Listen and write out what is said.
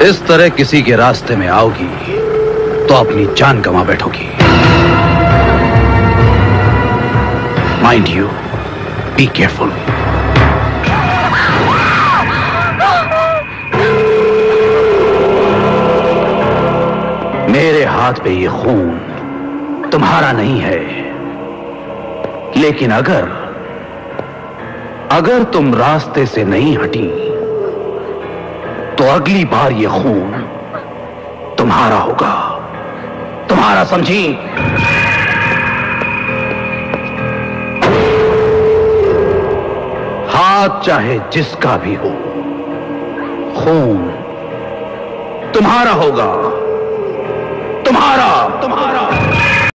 इस तरह किसी के रास्ते में आओगी तो अपनी जान गंवा बैठोगी। Mind you, be careful. मेरे हाथ पे ये खून तुम्हारा नहीं है, लेकिन अगर तुम रास्ते से नहीं हटी तो अगली बार ये खून तुम्हारा होगा। तुम्हारा, समझी? हाथ चाहे जिसका भी हो, खून तुम्हारा होगा। तुम्हारा।